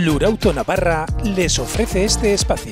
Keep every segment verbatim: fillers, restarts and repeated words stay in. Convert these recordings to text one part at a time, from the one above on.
Lurauto Navarra les ofrece este espacio.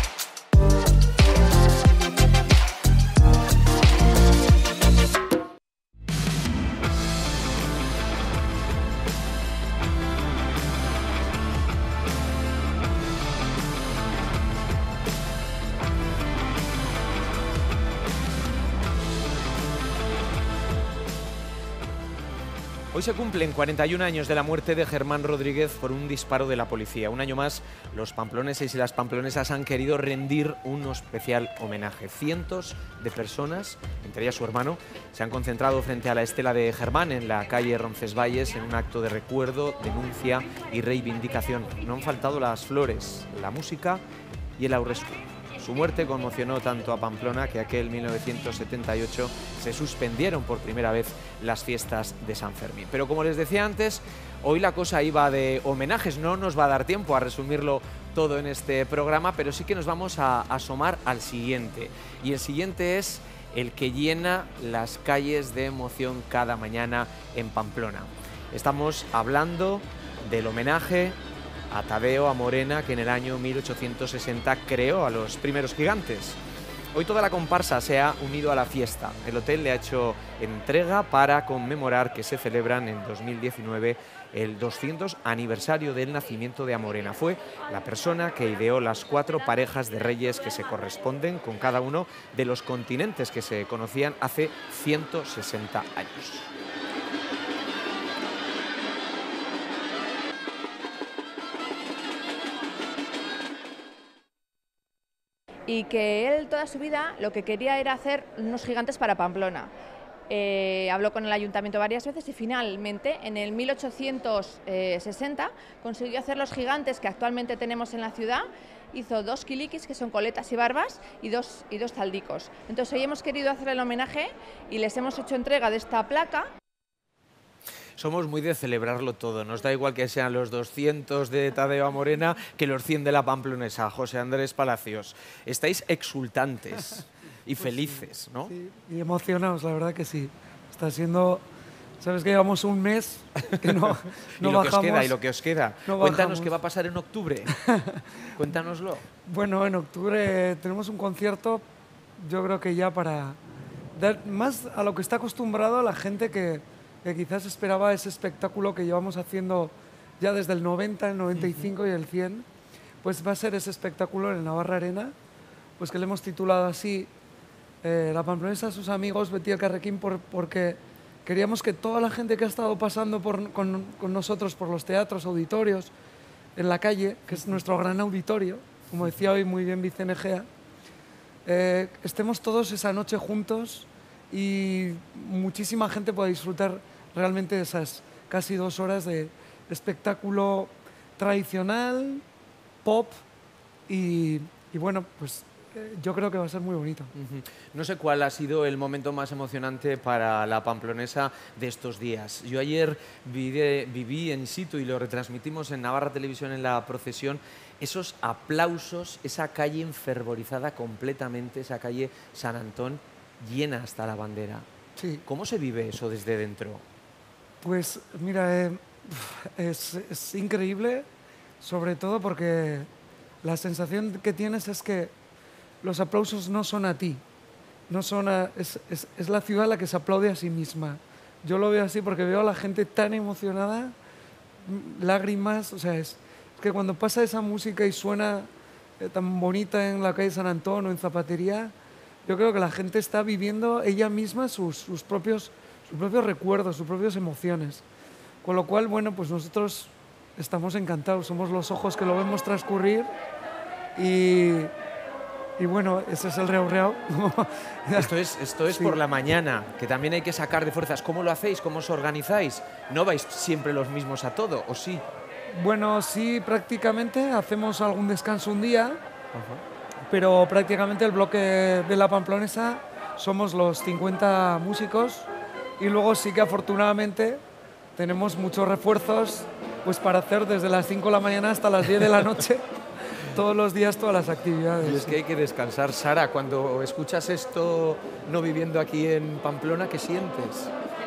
Hoy se cumplen cuarenta y un años de la muerte de Germán Rodríguez por un disparo de la policía. Un año más, los pamploneses y las pamplonesas han querido rendir un especial homenaje. Cientos de personas, entre ellas su hermano, se han concentrado frente a la estela de Germán en la calle Roncesvalles en un acto de recuerdo, denuncia y reivindicación. No han faltado las flores, la música y el aurrescu. Su muerte conmocionó tanto a Pamplona que aquel mil novecientos setenta y ocho se suspendieron por primera vez las fiestas de San Fermín. Pero como les decía antes, hoy la cosa iba de homenajes. No nos va a dar tiempo a resumirlo todo en este programa, pero sí que nos vamos a asomar al siguiente. Y el siguiente es el que llena las calles de emoción cada mañana en Pamplona. Estamos hablando del homenaje a Tadeo Amorena, que en el año mil ochocientos sesenta creó a los primeros gigantes. Hoy toda la comparsa se ha unido a la fiesta. El hotel le ha hecho entrega para conmemorar que se celebran en dos mil diecinueve el doscientos aniversario del nacimiento de Amorena. Fue la persona que ideó las cuatro parejas de reyes que se corresponden con cada uno de los continentes que se conocían hace ciento sesenta años. Y que él toda su vida lo que quería era hacer unos gigantes para Pamplona. Eh, habló con el ayuntamiento varias veces y finalmente en el mil ochocientos sesenta consiguió hacer los gigantes que actualmente tenemos en la ciudad. Hizo dos kiliquis, que son coletas y barbas, y dos, y dos zaldicos. Entonces hoy hemos querido hacer el homenaje y les hemos hecho entrega de esta placa. Somos muy de celebrarlo todo, nos da igual que sean los doscientos de Tadeo Amorena que los cien de la Pamplonesa. José Andrés Palacios, estáis exultantes y pues felices, sí, ¿no? Sí, y emocionados, la verdad que sí. Está siendo, sabes que llevamos un mes que no, no y lo bajamos. Que os queda, y lo que os queda. No Cuéntanos bajamos. qué va a pasar en octubre. Cuéntanoslo. Bueno, en octubre tenemos un concierto, yo creo que ya para dar más a lo que está acostumbrado la gente que... que quizás esperaba ese espectáculo que llevamos haciendo ya desde el noventa, el noventa y cinco y el cien, pues va a ser ese espectáculo en el Navarra Arena, pues que le hemos titulado así, eh, La Pamplonesa, sus amigos, Betty el Carrequín, por, porque queríamos que toda la gente que ha estado pasando por, con, con nosotros por los teatros, auditorios, en la calle, que es nuestro gran auditorio, como decía hoy muy bien Vicente Egea, eh, estemos todos esa noche juntos y muchísima gente pueda disfrutar realmente de esas casi dos horas de espectáculo tradicional, pop y, y bueno, pues eh, yo creo que va a ser muy bonito. Uh-huh. No sé cuál ha sido el momento más emocionante para la pamplonesa de estos días. Yo ayer viví, viví in situ y lo retransmitimos en Navarra Televisión en la procesión, esos aplausos, esa calle enfervorizada completamente, esa calle San Antón, llena hasta la bandera. Sí. ¿Cómo se vive eso desde dentro? Pues mira, eh, es, es increíble, sobre todo porque la sensación que tienes es que los aplausos no son a ti, no son a, es, es, es la ciudad la que se aplaude a sí misma. Yo lo veo así porque veo a la gente tan emocionada, lágrimas, o sea, es, es que cuando pasa esa música y suena eh, tan bonita en la calle San Antón o en Zapatería, yo creo que la gente está viviendo ella misma sus, sus, propios, sus propios recuerdos, sus propias emociones. Con lo cual, bueno, pues nosotros estamos encantados, somos los ojos que lo vemos transcurrir y, y bueno, ese es el reau reau. Esto es, esto es sí. Por la mañana, que también hay que sacar de fuerzas. ¿Cómo lo hacéis? ¿Cómo os organizáis? ¿No vais siempre los mismos a todo, o sí? Bueno, sí, prácticamente hacemos algún descanso un día. Uh-huh. Pero prácticamente el bloque de la Pamplonesa somos los cincuenta músicos y luego sí que afortunadamente tenemos muchos refuerzos pues para hacer desde las cinco de la mañana hasta las diez de la noche todos los días todas las actividades. Y es que hay que descansar. Sara, cuando escuchas esto no viviendo aquí en Pamplona, ¿qué sientes? Les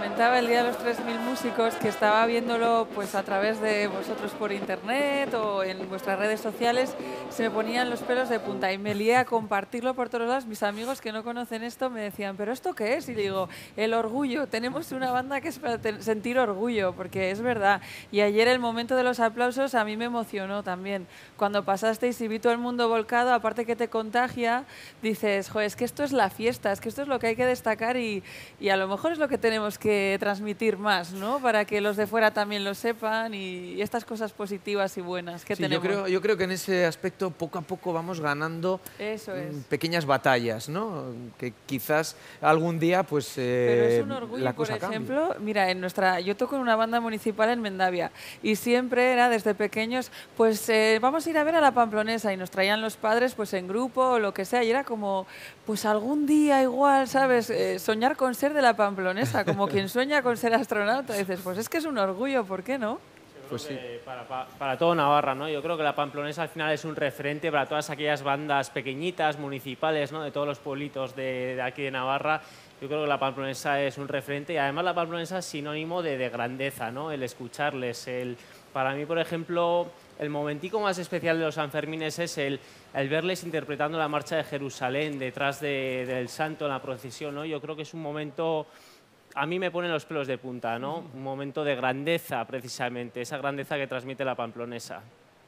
comentaba el Día de los tres mil Músicos que estaba viéndolo pues a través de vosotros por internet o en vuestras redes sociales, se me ponían los pelos de punta y me lié a compartirlo por todos lados. Mis amigos que no conocen esto me decían, ¿pero esto qué es? Y digo, el orgullo. Tenemos una banda que es para sentir orgullo, porque es verdad. Y ayer el momento de los aplausos a mí me emocionó también. Cuando pasasteis y vi todo el mundo volcado, aparte que te contagia, dices, joder, es que esto es la fiesta, es que esto es lo que hay que destacar y, y a lo mejor es lo que tenemos que transmitir más, ¿no? Para que los de fuera también lo sepan y, y estas cosas positivas y buenas que Sí, tenemos. yo creo, yo creo que en ese aspecto poco a poco vamos ganando Eso es. mm, pequeñas batallas, ¿no? Que quizás algún día pues eh, Pero es un orgullo, la por cosa ejemplo, cambie. mira, en nuestra, yo toco en una banda municipal en Mendavia y siempre era desde pequeños, pues eh, vamos a ir a ver a la Pamplonesa y nos traían los padres pues en grupo o lo que sea y era como, pues algún día igual, ¿sabes? Eh, soñar con ser de la Pamplonesa, como quien sueña con ser astronauta. Y dices, pues es que es un orgullo, ¿por qué no? Pues sí. Para, para, para todo Navarra, ¿no? Yo creo que la Pamplonesa al final es un referente para todas aquellas bandas pequeñitas, municipales, ¿no? De todos los pueblitos de, de aquí de Navarra. Yo creo que la Pamplonesa es un referente y además la Pamplonesa es sinónimo de, de grandeza, ¿no? El escucharles. El, para mí, por ejemplo, el momentico más especial de los Sanfermines es el, el verles interpretando la marcha de Jerusalén detrás de, del santo en la procesión, ¿no? Yo creo que es un momento... A mí me pone los pelos de punta, ¿no? Un momento de grandeza, precisamente, esa grandeza que transmite la Pamplonesa.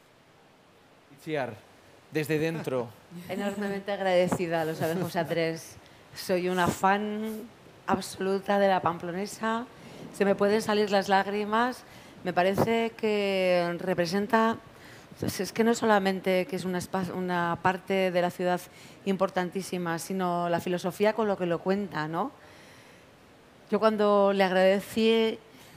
Itziar, desde dentro. Enormemente agradecida, lo sabe José Andrés. Soy una fan absoluta de la Pamplonesa. Se me pueden salir las lágrimas. Me parece que representa... Pues es que no solamente que es una, una parte de la ciudad importantísima, sino la filosofía con lo que lo cuenta, ¿no? Yo cuando le agradecí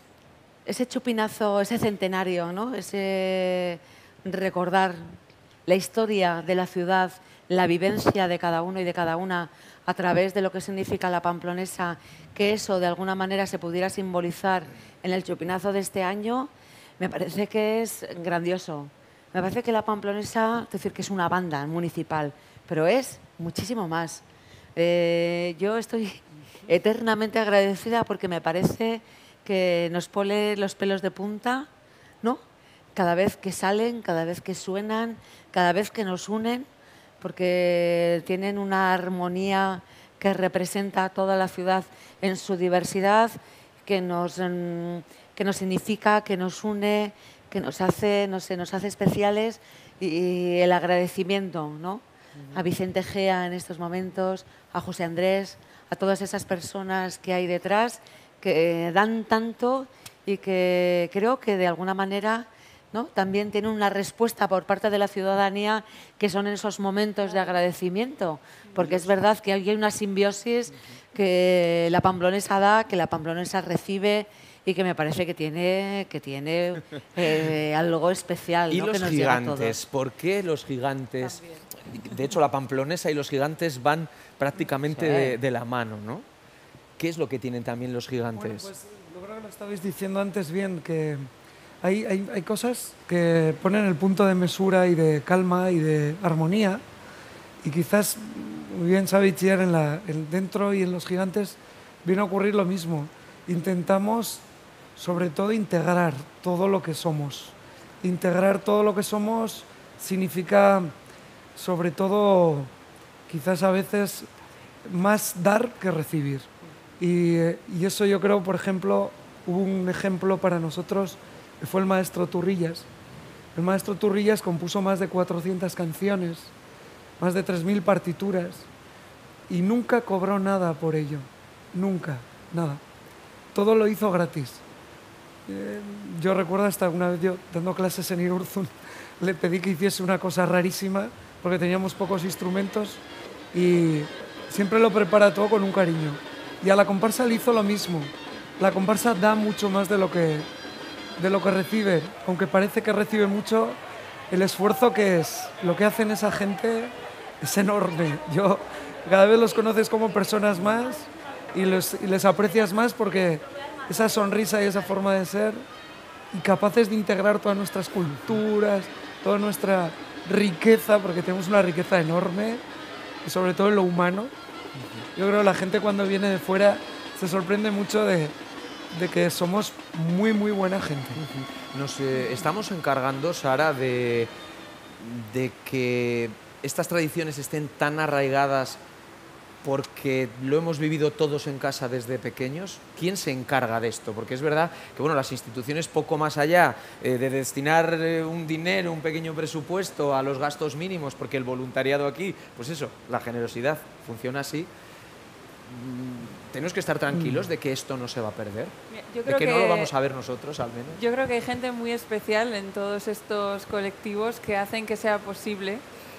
ese chupinazo, ese centenario, ¿no? Ese recordar la historia de la ciudad, la vivencia de cada uno y de cada una a través de lo que significa la Pamplonesa, que eso de alguna manera se pudiera simbolizar en el chupinazo de este año, me parece que es grandioso. Me parece que la Pamplonesa, es decir, que es una banda municipal, pero es muchísimo más. Eh, yo estoy eternamente agradecida porque me parece que nos pone los pelos de punta, ¿no? Cada vez que salen, cada vez que suenan, cada vez que nos unen, porque tienen una armonía que representa a toda la ciudad en su diversidad, que nos, que nos significa, que nos une, que nos hace, no sé, nos hace especiales y el agradecimiento, ¿no? A Vicente Gea en estos momentos, a José Andrés, a todas esas personas que hay detrás que dan tanto y que creo que de alguna manera, ¿no? También tienen una respuesta por parte de la ciudadanía que son esos momentos de agradecimiento, porque es verdad que hay una simbiosis que la pamplonesa da, que la pamplonesa recibe y que me parece que tiene, que tiene eh, algo especial, ¿Y ¿no? los que nos llega a gigantes? todos. ¿Por qué los gigantes? De hecho, la pamplonesa y los gigantes van prácticamente Sí. de, de la mano, ¿no? ¿Qué es lo que tienen también los Bueno, gigantes? pues yo creo que lo estabais diciendo antes bien, que hay, hay, hay cosas que ponen el punto de mesura y de calma y de armonía, y quizás, muy bien sabe Itziar, en la, en dentro y en los gigantes viene a ocurrir lo mismo. Intentamos, sobre todo, integrar todo lo que somos. Integrar todo lo que somos significa, sobre todo, quizás a veces más dar que recibir. Y, y eso yo creo, por ejemplo, hubo un ejemplo para nosotros, que fue el maestro Turrillas. El maestro Turrillas compuso más de cuatrocientas canciones, más de tres mil partituras, y nunca cobró nada por ello. Nunca, nada. Todo lo hizo gratis. Eh, yo recuerdo hasta una vez yo dando clases en Irurzun, le pedí que hiciese una cosa rarísima, porque teníamos pocos instrumentos, y siempre lo prepara todo con un cariño. Y a la comparsa le hizo lo mismo. La comparsa da mucho más de lo que, de lo que recibe. Aunque parece que recibe mucho, el esfuerzo que es, lo que hacen esa gente es enorme. Yo cada vez los conoces como personas más y, los, y les aprecias más porque esa sonrisa y esa forma de ser, y capaces de integrar todas nuestras culturas, toda nuestra riqueza, porque tenemos una riqueza enorme, y sobre todo en lo humano. Yo creo que la gente cuando viene de fuera se sorprende mucho de, de que somos muy, muy buena gente. Nos eh, estamos encargando, Sara, de, de que estas tradiciones estén tan arraigadas porque lo hemos vivido todos en casa desde pequeños. ¿Quién se encarga de esto? Porque es verdad que bueno, las instituciones, poco más allá eh, de destinar eh, un dinero, un pequeño presupuesto a los gastos mínimos, porque el voluntariado aquí, pues eso, la generosidad funciona así, mm, tenemos que estar tranquilos de que esto no se va a perder, Yo de creo que, que no lo vamos a ver nosotros al menos. Yo creo que hay gente muy especial en todos estos colectivos que hacen que sea posible.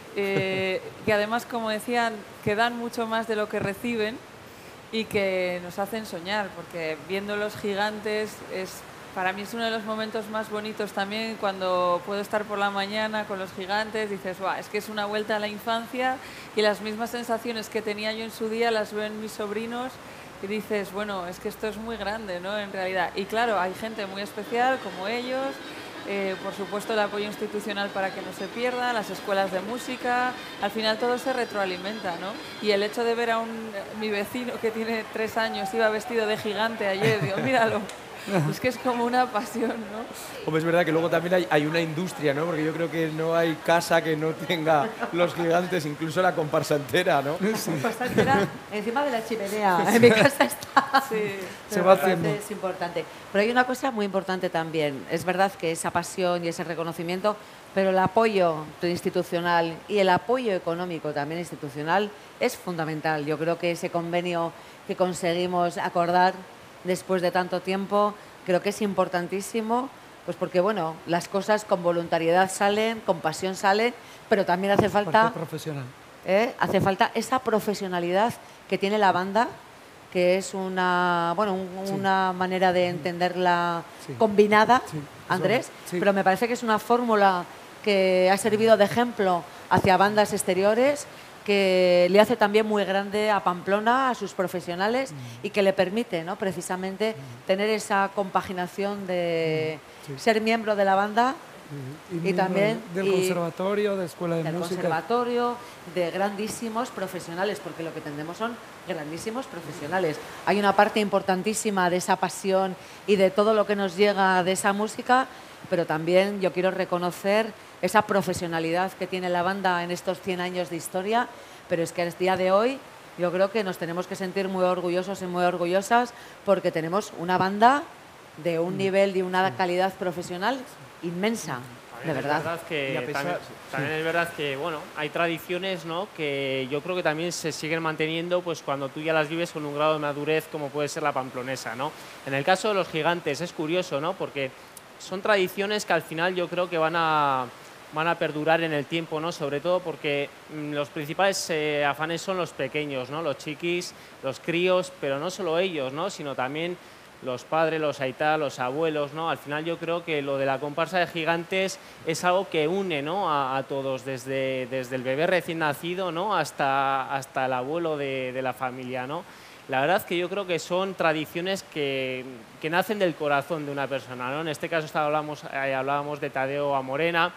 Eh, que además, como decían, que dan mucho más de lo que reciben y que nos hacen soñar, porque viendo los gigantes, es, para mí es uno de los momentos más bonitos también cuando puedo estar por la mañana con los gigantes, dices, "Buah, es que es una vuelta a la infancia", y las mismas sensaciones que tenía yo en su día las veo en mis sobrinos y dices, bueno, es que esto es muy grande, ¿no?, en realidad. Y claro, hay gente muy especial como ellos. Eh, por supuesto, el apoyo institucional para que no se pierda, las escuelas de música, al final todo se retroalimenta, ¿no? Y el hecho de ver a un, mi vecino que tiene tres años, iba vestido de gigante ayer, digo, míralo, es que es como una pasión, ¿no? Hombre, es verdad que luego también hay, hay una industria, ¿no? Porque yo creo que no hay casa que no tenga los gigantes, incluso la comparsa entera, ¿no? Sí. La comparsa entera encima de la chimenea, en mi casa está. Sí. Se va haciendo. Es importante. Pero hay una cosa muy importante también. Es verdad que esa pasión y ese reconocimiento, pero el apoyo institucional y el apoyo económico también institucional es fundamental. Yo creo que ese convenio que conseguimos acordar después de tanto tiempo, creo que es importantísimo, pues porque bueno, las cosas con voluntariedad salen, con pasión salen, pero también hace falta, Parte profesional. ¿eh? hace falta esa profesionalidad que tiene la banda, que es una, bueno, un, Sí. una manera de entenderla Sí. combinada, Sí, Andrés, sí. pero me parece que es una fórmula que ha servido de ejemplo hacia bandas exteriores, que le hace también muy grande a Pamplona, a sus profesionales, y que le permite, ¿no?, precisamente tener esa compaginación de Sí. ser miembro de la banda, Y, Y miembro también- del y- conservatorio, de escuela de del música. conservatorio, de grandísimos profesionales, porque lo que tendemos son grandísimos profesionales. Hay una parte importantísima de esa pasión y de todo lo que nos llega de esa música, pero también yo quiero reconocer esa profesionalidad que tiene la banda en estos cien años de historia, pero es que a día de hoy yo creo que nos tenemos que sentir muy orgullosos y muy orgullosas porque tenemos una banda de un nivel y una calidad profesional inmensa, de También verdad. Es verdad que, Y a pesar- también, también es verdad que bueno, hay tradiciones, ¿no?, que yo creo que también se siguen manteniendo pues cuando tú ya las vives con un grado de madurez como puede ser la pamplonesa, ¿no? En el caso de los gigantes es curioso, ¿no?, porque son tradiciones que al final yo creo que van a, van a perdurar en el tiempo, ¿no?, sobre todo porque mm, los principales eh, afanes son los pequeños, ¿no?, los chiquis, los críos, pero no solo ellos, ¿no?, sino también los padres, los aitá, los abuelos, ¿no? Al final yo creo que lo de la comparsa de gigantes es algo que une, ¿no?, a, a todos, desde, desde el bebé recién nacido, ¿no?, hasta, hasta el abuelo de, de la familia, ¿no? La verdad que yo creo que son tradiciones que, que nacen del corazón de una persona, ¿no? En este caso está- hablamos, eh, hablábamos de Tadeo Amorena,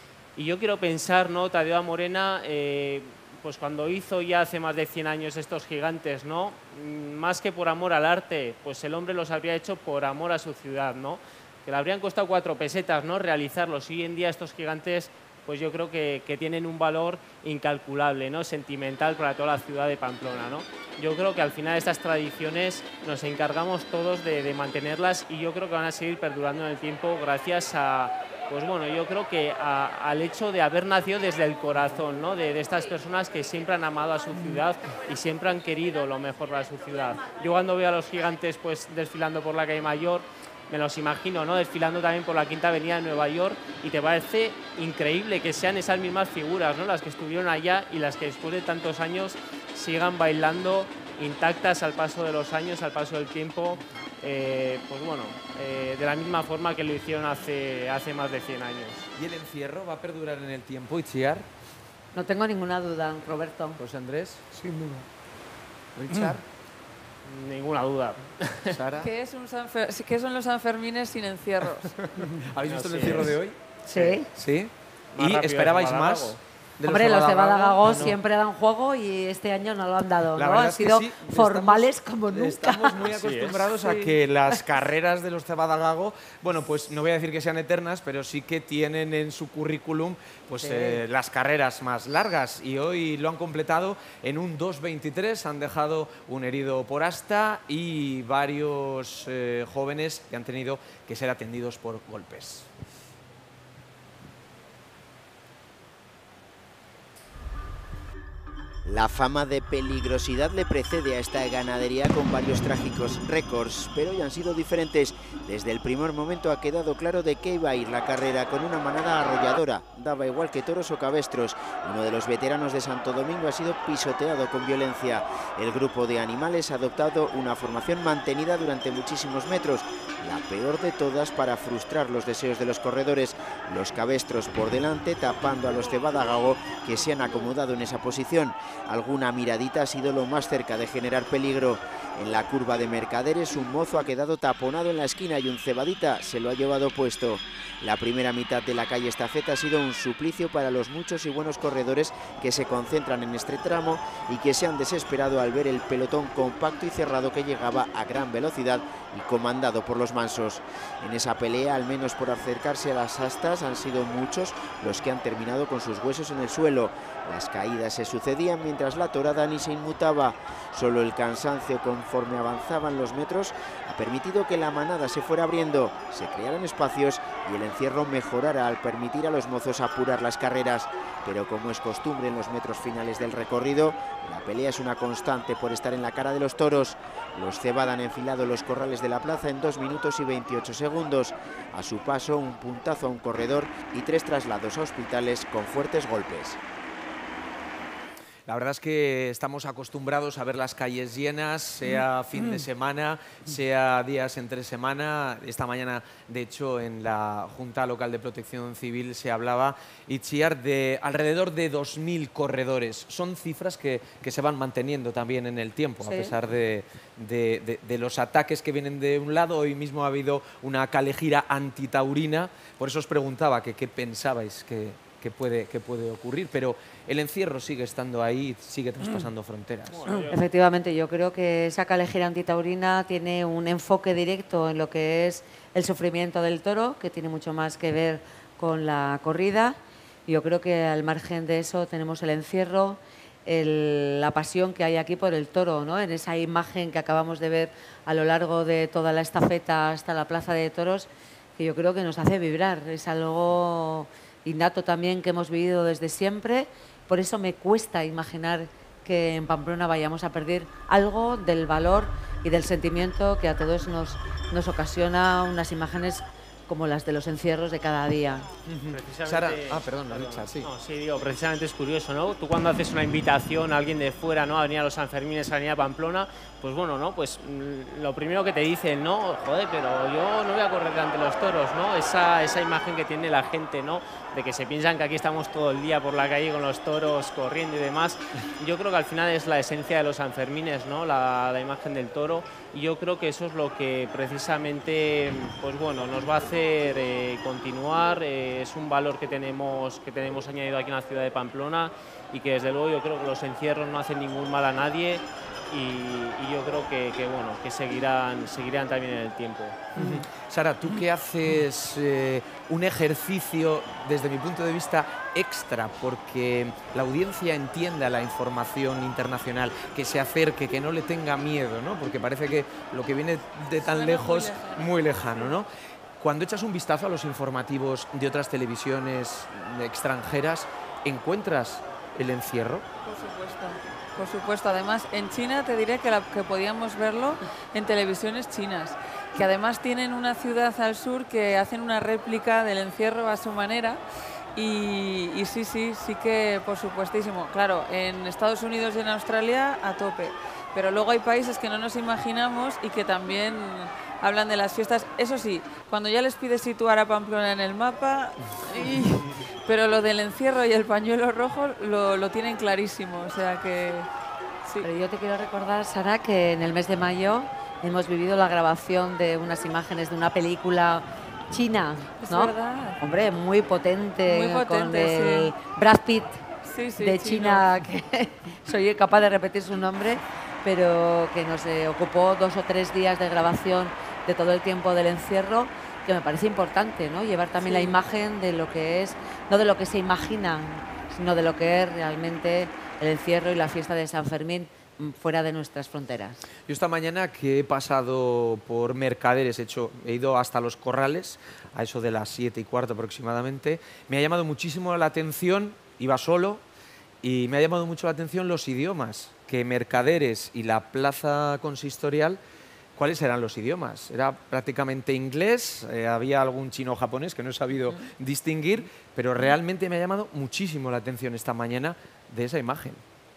y yo quiero pensar, ¿no?, Tadeo Amorena, eh, pues cuando hizo ya hace más de cien años estos gigantes, ¿no?, Mm, más que por amor al arte, pues el hombre los habría hecho por amor a su ciudad, ¿no?, que le habrían costado cuatro pesetas, ¿no?, realizarlos. Y hoy en día estos gigantes, pues yo creo que, que tienen un valor incalculable, ¿no?, sentimental para toda la ciudad de Pamplona, ¿no? Yo creo que al final estas tradiciones nos encargamos todos de, de mantenerlas, y yo creo que van a seguir perdurando en el tiempo gracias a, pues bueno, yo creo que a- al hecho de haber nacido desde el corazón, ¿no?, de, de estas personas que siempre han amado a su ciudad y siempre han querido lo mejor para su ciudad. Yo cuando veo a los gigantes pues desfilando por la calle Mayor, me los imagino, ¿no?, desfilando también por la Quinta Avenida de Nueva York, y te parece increíble que sean esas mismas figuras, ¿no?, las que estuvieron allá y las que después de tantos años sigan bailando intactas al paso de los años, al paso del tiempo, eh, pues bueno, eh, de la misma forma que lo hicieron hace, hace más de cien años. ¿Y el encierro va a perdurar en el tiempo, Itziar? No tengo ninguna duda, Roberto. José Andrés, Sin duda. Richard, Ninguna duda. Sara. ¿Qué, es un Sanfer- ¿Qué son los Sanfermines sin encierros? ¿Habéis visto el Así encierro es. de hoy? Sí. Sí. Más ¿Y rápido esperabais que más? Málaga. de Hombre, los de Badagago, Badagago no. siempre dan juego y este año no lo han dado, La ¿no? verdad Han es que sido sí, formales estamos- como nunca. Estamos muy Así es. acostumbrados a Sí. que las carreras de los Cebadagago, bueno, pues no voy a decir que sean eternas, pero sí que tienen en su currículum pues Sí. eh, las carreras más largas, y hoy lo han completado en un dos veintitrés, han dejado un herido por asta y varios eh, jóvenes que han tenido que ser atendidos por golpes. La fama de peligrosidad le precede a esta ganadería con varios trágicos récords, pero hoy han sido diferentes. Desde el primer momento ha quedado claro de qué iba a ir la carrera, con una manada arrolladora. Daba igual que toros o cabestros. Uno de los veteranos de Santo Domingo ha sido pisoteado con violencia. El grupo de animales ha adoptado una formación mantenida durante muchísimos metros, la peor de todas para frustrar los deseos de los corredores. Los cabestros por delante tapando a los Cebadagago, que se han acomodado en esa posición. Alguna miradita ha sido lo más cerca de generar peligro. En la curva de Mercaderes un mozo ha quedado taponado en la esquina y un cebadita se lo ha llevado puesto. La primera mitad de la calle Estafeta ha sido un suplicio para los muchos y buenos corredores que se concentran en este tramo y que se han desesperado al ver el pelotón compacto y cerrado que llegaba a gran velocidad y comandado por los mansos. En esa pelea, al menos por acercarse a las astas, han sido muchos los que han terminado con sus huesos en el suelo. Las caídas se sucedían mientras la torada ni se inmutaba. Solo el cansancio conforme avanzaban los metros ha permitido que la manada se fuera abriendo, se crearan espacios y el encierro mejorara al permitir a los mozos apurar las carreras. Pero como es costumbre en los metros finales del recorrido, la pelea es una constante por estar en la cara de los toros. Los Cebada han enfilado los corrales de la plaza en dos minutos y veintiocho segundos. A su paso, un puntazo a un corredor y tres traslados a hospitales con fuertes golpes. La verdad es que estamos acostumbrados a ver las calles llenas, sea fin de semana, sea días entre semana. Esta mañana, de hecho, en la Junta Local de Protección Civil se hablaba, Itziar, de alrededor de dos mil corredores. Son cifras que, que se van manteniendo también en el tiempo, Sí. a pesar de, de, de, de los ataques que vienen de un lado. Hoy mismo ha habido una calejira antitaurina, por eso os preguntaba que qué pensabais que... Que puede, que puede ocurrir, pero el encierro sigue estando ahí, sigue traspasando fronteras. Efectivamente, yo creo que esa calejera antitaurina tiene un enfoque directo en lo que es el sufrimiento del toro, que tiene mucho más que ver con la corrida. Yo creo que al margen de eso tenemos el encierro, el- la pasión que hay aquí por el toro, ¿no? En esa imagen que acabamos de ver a lo largo de toda la estafeta hasta la plaza de toros, que yo creo que nos hace vibrar. Es algo innato también que hemos vivido desde siempre. Por eso me cuesta imaginar que en Pamplona vayamos a perder algo del valor y del sentimiento que a todos nos, nos ocasiona unas imágenes como las de los encierros de cada día. Precisamente- Sara, ah, perdón, Richard, sí. No, sí, digo, precisamente es curioso, ¿no? Tú cuando haces una invitación a alguien de fuera, ¿no? A venir a los Sanfermines, a venir a Pamplona, pues bueno, ¿no? Pues mm, lo primero que te dicen, ¿no? Joder, pero yo no voy a correr delante de los toros, ¿no? Esa, esa imagen que tiene la gente, ¿no? De que se piensan que aquí estamos todo el día por la calle con los toros corriendo y demás. Yo creo que al final es la esencia de los Sanfermines, ¿no? La, la imagen del toro. Y yo creo que eso es lo que precisamente, pues bueno, nos va a hacer eh, continuar. Eh, es un valor que tenemos, que tenemos añadido aquí en la ciudad de Pamplona y que desde luego yo creo que los encierros no hacen ningún mal a nadie y, y yo creo que, que, bueno, que seguirán, seguirán también en el tiempo. Sara, tú que haces eh, un ejercicio, desde mi punto de vista, extra, porque la audiencia entienda la información internacional, que se acerque, que no le tenga miedo, ¿no? Porque parece que lo que viene de tan Suena lejos, muy muy lejano, ¿no? Cuando echas un vistazo a los informativos de otras televisiones extranjeras, ¿encuentras el encierro? Por supuesto, por supuesto. Además, en China te diré que, la, que podíamos verlo en televisiones chinas, que además tienen una ciudad al sur que hacen una réplica del encierro a su manera. Y, y sí, sí, sí que por supuestísimo. Claro, en Estados Unidos y en Australia a tope. Pero luego hay países que no nos imaginamos y que también hablan de las fiestas. Eso sí, cuando ya les pides situar a Pamplona en el mapa, y- pero lo del encierro y el pañuelo rojo lo, lo tienen clarísimo. O sea que sí. Pero yo te quiero recordar, Sara, que en el mes de mayo hemos vivido la grabación de unas imágenes de una película china, Es ¿no? verdad. Hombre, muy potente, Muy potente, con el sí. Brad Pitt Sí, sí, de China. China, que soy capaz de repetir su nombre, pero que nos eh, ocupó dos o tres días de grabación de todo el tiempo del encierro, que me parece importante, ¿no? Llevar también Sí. la imagen de lo que es, no de lo que se imaginan, sino de lo que es realmente el encierro y la fiesta de San Fermín fuera de nuestras fronteras. Yo esta mañana que he pasado por Mercaderes, he, hecho, he ido hasta Los Corrales, a eso de las siete y cuarto aproximadamente, me ha llamado muchísimo la atención, iba solo, y me ha llamado mucho la atención los idiomas, que Mercaderes y la plaza consistorial, ¿cuáles eran los idiomas? Era prácticamente inglés, eh, había algún chino o japonés que no he sabido distinguir, pero realmente me ha llamado muchísimo la atención esta mañana de esa imagen.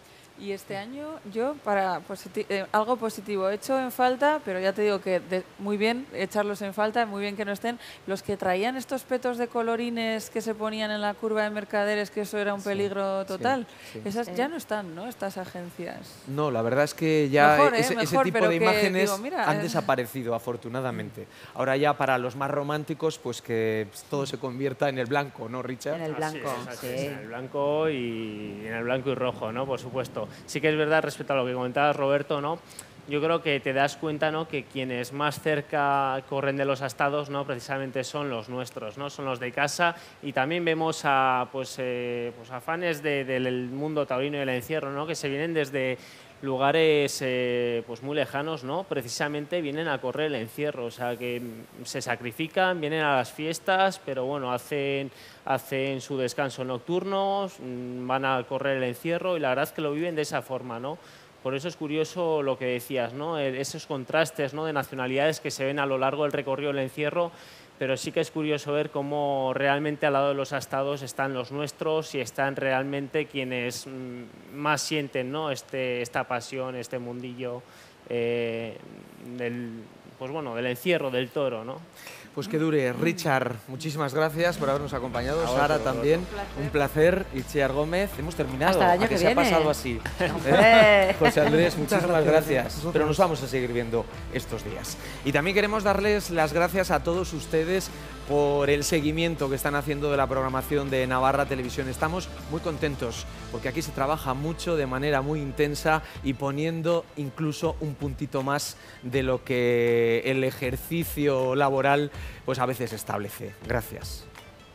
Y este año yo, para positi- eh, algo positivo, he hecho en falta, pero ya te digo que de- muy bien echarlos en falta, muy bien que no estén, los que traían estos petos de colorines que se ponían en la curva de Mercaderes, que eso era un peligro total. sí. Esas Sí. ya no están, ¿no? Estas agencias. No, la verdad es que ya Mejor, ¿eh? ese, ese Mejor, tipo pero de que, imágenes digo, mira, han eh. desaparecido, afortunadamente. Ahora ya para los más románticos, pues que todo se convierta en el blanco, ¿no, Richard? En el Así blanco, es, así sí. es, en el blanco y en el blanco y rojo, ¿no? Por supuesto. Sí que es verdad, respecto a lo que comentabas, Roberto, ¿no? Yo creo que te das cuenta, ¿no?, que quienes más cerca corren de los astados, ¿no?, precisamente son los nuestros, ¿no?, son los de casa, y también vemos a, pues, eh, pues a fans de, del mundo taurino y del encierro, ¿no?, que se vienen desde lugares eh, pues muy lejanos, ¿no?, precisamente vienen a correr el encierro, o sea, que se sacrifican, vienen a las fiestas, pero bueno, hacen, hacen su descanso nocturno, van a correr el encierro y la verdad es que lo viven de esa forma, ¿no? Por eso es curioso lo que decías, ¿no?, esos contrastes, ¿no?, de nacionalidades que se ven a lo largo del recorrido del encierro, pero sí que es curioso ver cómo realmente al lado de los astados están los nuestros y están realmente quienes mm, más sienten, ¿no?, este, esta pasión, este mundillo eh, del, pues bueno, del encierro, del toro, ¿no? Pues que dure. Richard, muchísimas gracias por habernos acompañado. A Sara vosotros, también, un placer. un placer. Itziar Gómez, hemos terminado. Hasta el año ¿A que que se viene? ha pasado así? ¡Hombre! ¿Eh? José Andrés, Muchas muchísimas gracias. gracias. Vosotros. Pero nos vamos a seguir viendo estos días. Y también queremos darles las gracias a todos ustedes por el seguimiento que están haciendo de la programación de Navarra Televisión. Estamos muy contentos porque aquí se trabaja mucho, de manera muy intensa y poniendo incluso un puntito más de lo que el ejercicio laboral pues a veces establece. Gracias.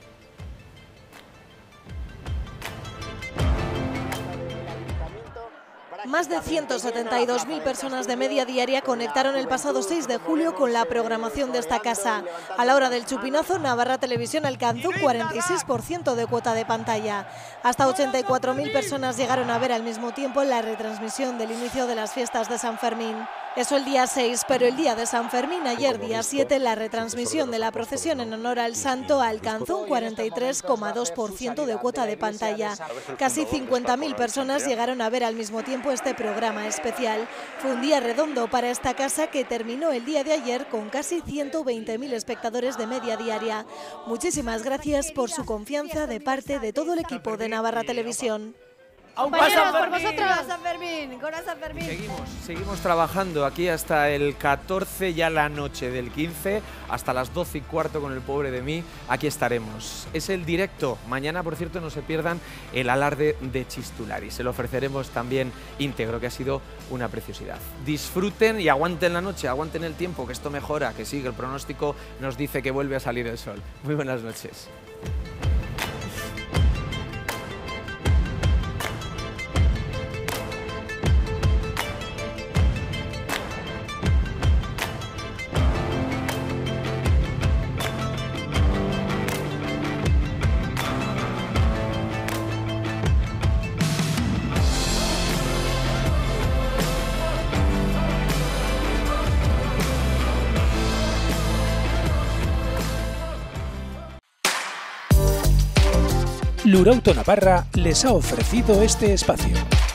Más de ciento setenta y dos mil personas de media diaria conectaron el pasado seis de julio con la programación de esta casa. A la hora del chupinazo, Navarra Televisión alcanzó un cuarenta y seis por ciento de cuota de pantalla. Hasta ochenta y cuatro mil personas llegaron a ver al mismo tiempo la retransmisión del inicio de las fiestas de San Fermín. Eso el día seis, pero el día de San Fermín, ayer día siete, la retransmisión de la procesión en honor al santo alcanzó un cuarenta y tres coma dos por ciento de cuota de pantalla. Casi cincuenta mil personas llegaron a ver al mismo tiempo este programa especial. Fue un día redondo para esta casa que terminó el día de ayer con casi ciento veinte mil espectadores de media diaria. Muchísimas gracias por su confianza de parte de todo el equipo de Navarra Televisión. Compañeros, por vosotros, San Fermín, con San Fermín. Seguimos, seguimos trabajando aquí hasta el catorce, ya la noche del quince, hasta las doce y cuarto con el pobre de mí. Aquí estaremos. Es el directo. Mañana, por cierto, no se pierdan el alarde de Chistulari. Se lo ofreceremos también íntegro, que ha sido una preciosidad. Disfruten y aguanten la noche, aguanten el tiempo, que esto mejora, que sigue. El pronóstico nos dice que vuelve a salir el sol. Muy buenas noches. Lurauto Navarra les ha ofrecido este espacio.